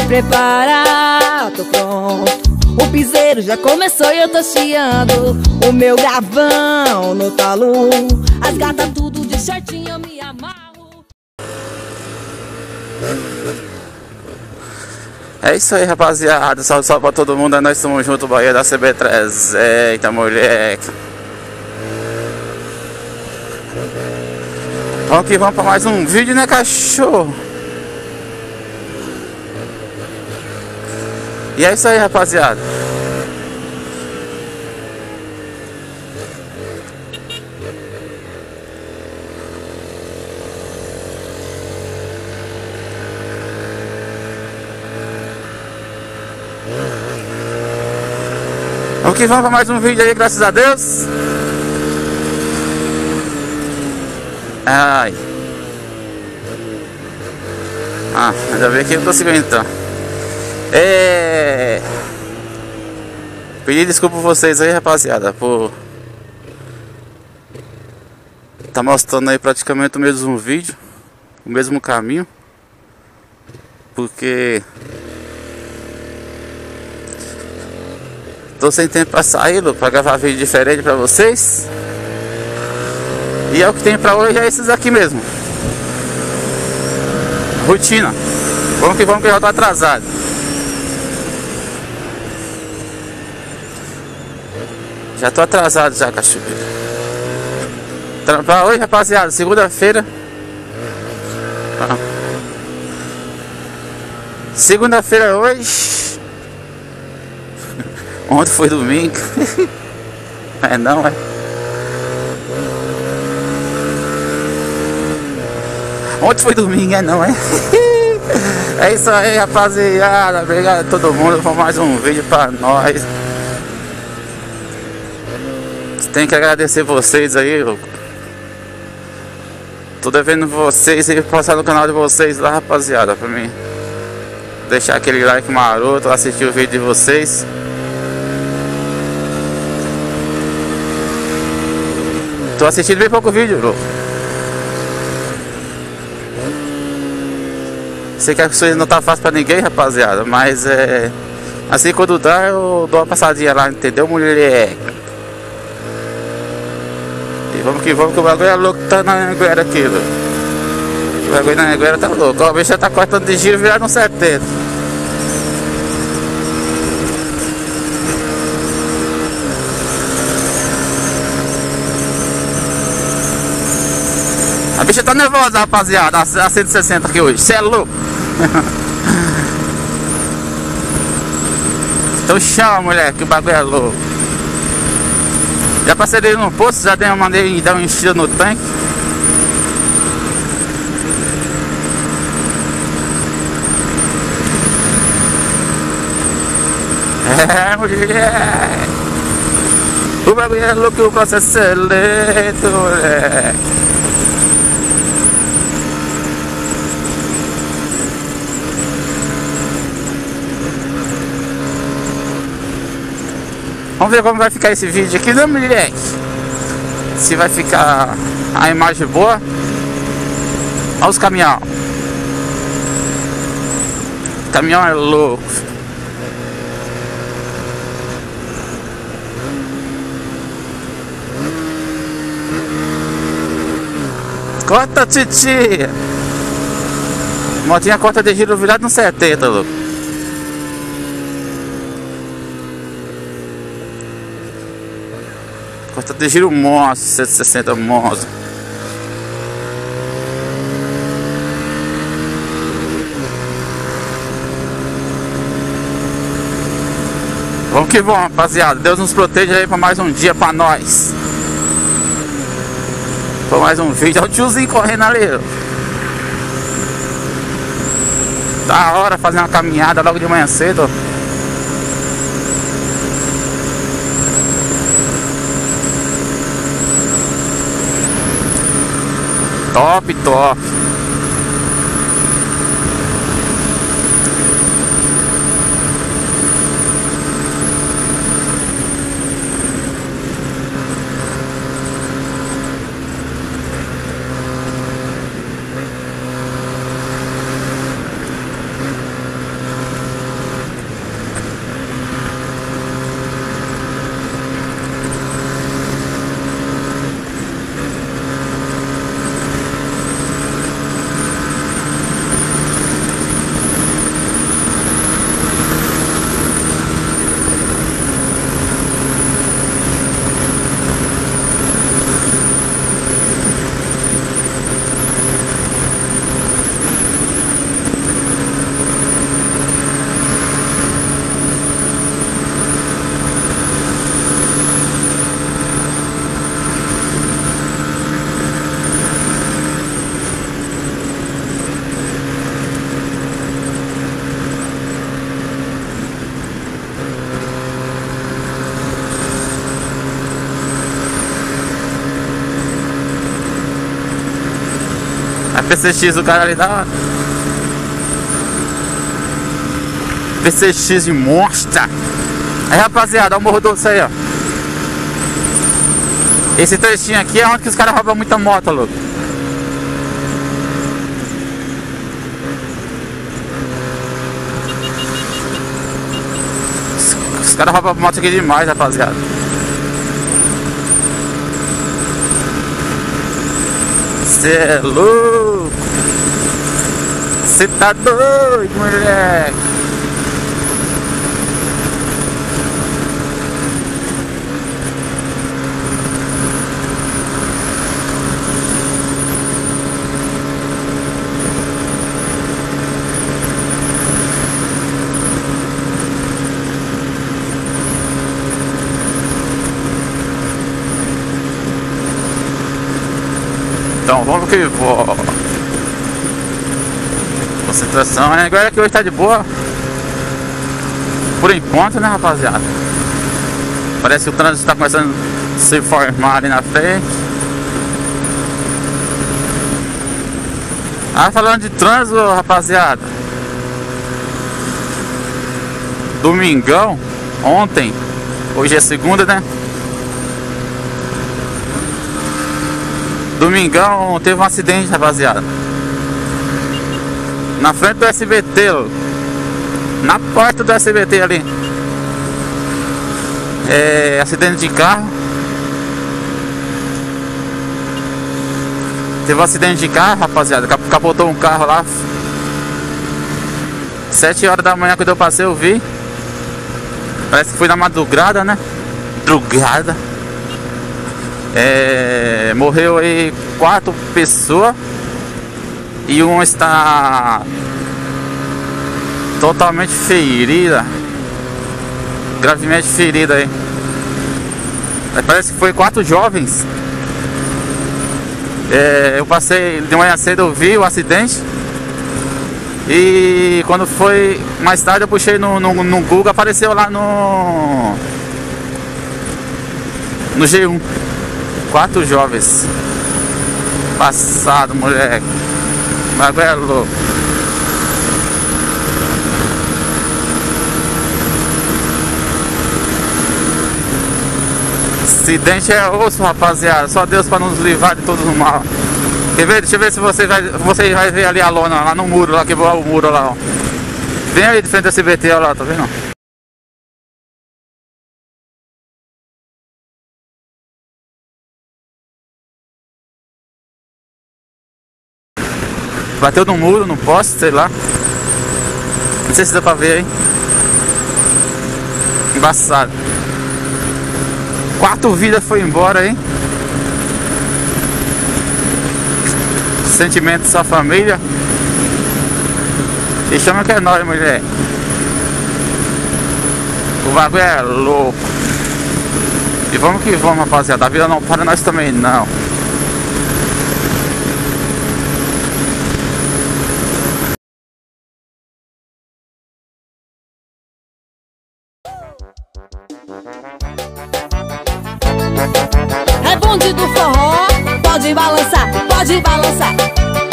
prepara, tô pronto. O piseiro já começou e eu tô chiando. O meu gravão no talo. As gatas tudo de shortinho, eu me amarro. É isso aí, rapaziada. Salve, salve pra todo mundo. Nós estamos juntos, Bahia da CB3. Eita, moleque. Vamos que vamos pra mais um vídeo, né, cachorro? E é isso aí, rapaziada. Vamos que vamos pra mais um vídeo aí, graças a Deus. Ai. Ainda bem que eu consigo então. Pedir desculpa pra vocês aí, rapaziada, por tá mostrando aí praticamente o mesmo vídeo, o mesmo caminho, porque tô sem tempo pra sair, pra gravar vídeo diferente pra vocês. E é o que tem pra hoje, é esses aqui mesmo. Rotina. Vamos que eu já tô atrasado. Já tô atrasado já, cachorro. Pra hoje, rapaziada, segunda-feira. Segunda-feira hoje. Ontem foi domingo. Não, é. Ontem foi domingo, não, é? É isso aí, rapaziada. Obrigado a todo mundo por mais um vídeo pra nós. Tenho que agradecer vocês aí. Tô devendo vocês e passar no canal de vocês lá, rapaziada, pra mim deixar aquele like maroto, assistir o vídeo de vocês. Tô assistindo bem pouco vídeo, bro. Sei que as coisas não tá fácil pra ninguém, rapaziada, mas assim, quando dá eu dou uma passadinha lá, entendeu, mulher? E vamos que o bagulho é louco, tá na Anguera aqui, louco. O bagulho na Anguera tá louco. Ó, o bicho já tá cortando de giro, virado no 70. A bicha tá nervosa, rapaziada, a 160 aqui hoje, cê é louco. Então chama, mulher, que o bagulho é louco. Já passei dele no posto, já mandei dar uma enchida no tanque. Mulher. O bagulho é louco, o processo é lento, mulher. Vamos ver como vai ficar esse vídeo aqui, né, moleque? Se vai ficar a imagem boa. Olha os caminhão. O caminhão é louco. Corta, titia. Motinha corta de giro virado no 70, louco. Corta de giro monstro, 160 monstro. Vamos que vamos, rapaziada. Deus nos proteja aí pra mais um dia pra nós. Pra mais um vídeo. Olha o tiozinho correndo ali. Da hora fazer uma caminhada logo de manhã cedo. Top, top. PCX do cara ali da hora. PCX de monstra. Aí rapaziada, olha o Morro Doce aí, ó. Esse trechinho aqui é onde que os caras roubam muita moto, louco. Os caras roubam moto aqui demais, rapaziada. Cê é louco. Cê tá doido, moleque. Então vamos que vou. Concentração, né? Agora que hoje tá de boa. Por enquanto, né, rapaziada? Parece que o trânsito tá começando a se formar ali na frente. Ah, falando de trânsito, rapaziada. Domingão, ontem. Hoje é segunda, né? Domingão teve um acidente, rapaziada. Na frente do SBT, na porta do SBT ali. É, acidente de carro. Teve um acidente de carro, rapaziada. Capotou um carro lá. 7 horas da manhã quando eu passei eu vi. Parece que foi na madrugada, né? Drugada. Morreu aí 4 pessoas e um está totalmente ferida, gravemente ferida aí. Parece que foi 4 jovens. Eu passei de manhã cedo, eu vi o acidente e quando foi mais tarde eu puxei no Google, apareceu lá no G1. 4 jovens. Passado, moleque. Bagulho é louco. Acidente é osso, rapaziada. Só Deus pra nos livrar de todo o mal. Quer ver? Deixa eu ver se você vai ver ali a lona, lá no muro, lá quebrou o muro lá, ó. Vem ali de frente da CBT, ó lá, tá vendo? Bateu no muro, no poste, sei lá. Não sei se dá pra ver aí. Embaçado. 4 vidas foi embora aí. Sentimento da sua família. E chama que é nóis, mulher. O bagulho é louco. E vamos que vamos, rapaziada. A vida não para nós também não. É bonde do forró, pode balançar, pode balançar.